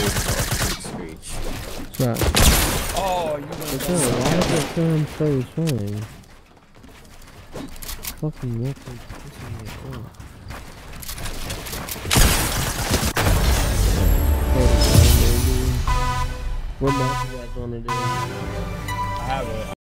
Screech. Right. Oh, you went Why is it showing first one? Fucking weapons pissing me off. What map you guys wanna do? I have it.